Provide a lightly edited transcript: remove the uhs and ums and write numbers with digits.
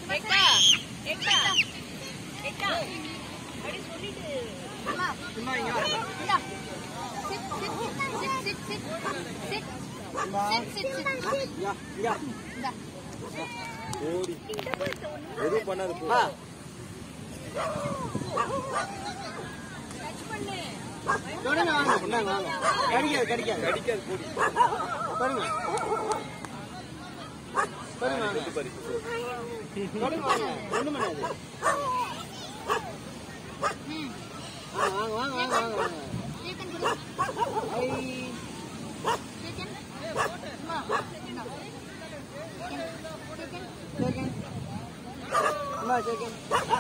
Yekta, Yekta, Yekta. Apa சொல்லிட்டு? அம்மா, சும்மா இங்க வா. இந்தா. Sit, sit, sit, sit, sit, sit. Sit, sit, sit. யா, யா. இந்தா. ஓடி. எது பண்ணாத போ. டச் பண்ணு. தொடங்க வாங்க, கொண்டாங்க வாங்க. கடிக்காது போடி. பாருங்க. பாருங்க வாங்க. தொடங்க வாங்க. ஒண்ணும் பண்ணாது. வாங்க. சிக்கன் கொடு. ஐ. சிக்கன். அம்மா. சிக்கன். அம்மா சிக்கன்.